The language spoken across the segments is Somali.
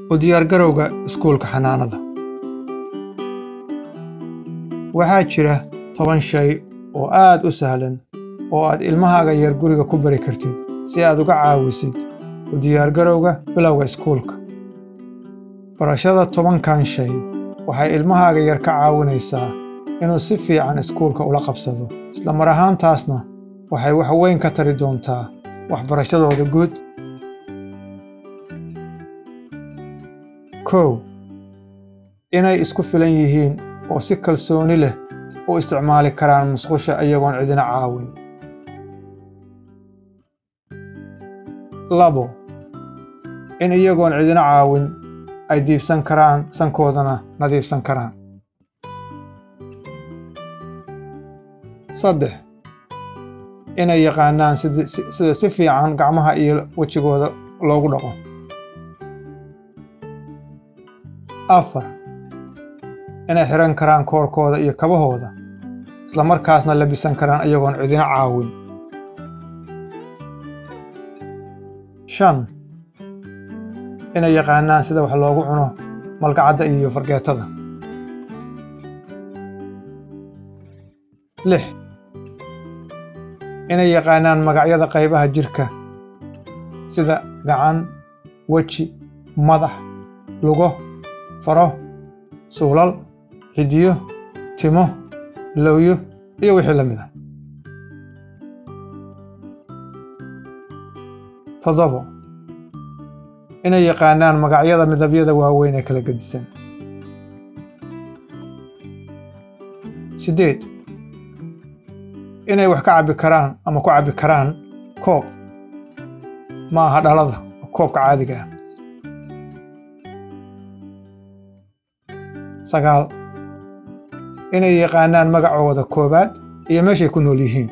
Udiyaargarowga iskuulka xanaanada. Waxaa jira 10 shay oo aad u sahlan oo aad ilmahaaga yar guriga ku bari kartid si aad uga caawisid udiyaargarowga bilowga iskuulka. Barashada 10kan shay waxay ilmahaaga yar ka caawinaysaa inuu si fiican iskuulka ula qabsado, isla mar ahaantaasna waxay wax weyn ka tari doontaa waxbarashadooda guud. Inay isku filan yihiin oo si kalsooni leh u isticmaali karaan musqusha iyagoon cidina caawin. 2 in iyagoon cidina caawin ay diibsan karaan sankoodana nadiifsan karaan. 3 inay yaqaanaan sida si fiican gacmaha iyo wajigooda loogu dhaqo. 4 inay xiran karaan koorkooda iyo kabahooda, isla markaasna labisan karaan iyagoon cidina caawin. 5 inay yaqaanaan sida wax loogu cuno malgacadda iyo fargeetada. 6 inay yaqaanaan magacyada qaybaha jirka sida gacan, weji, madax, lugo, faro, suulal, xidiyo, timo, lawyo iyo wixii la mid ah. 7 inay yaqaanaan magacyada midabyada waaweyn ee kala gedisan. 8 inay wax ka cabbi karaan ama ku cabbi karaan koob, ma aha dhalada, koobka caadiga ah. 9 inay yaqaanaan magacooda koobaad iyo meeshay ku nool yihiin.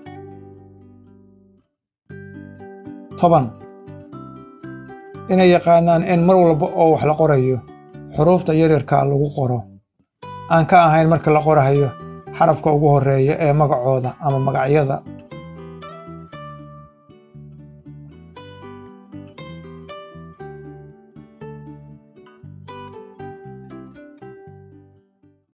10 inay yaqaanaan in mar walba oo wax la qorayo xuruufta yaryarka lagu qoro aan ka ahayn marka la qorayo xarafka ugu horeeya ee magacooda ama magacyada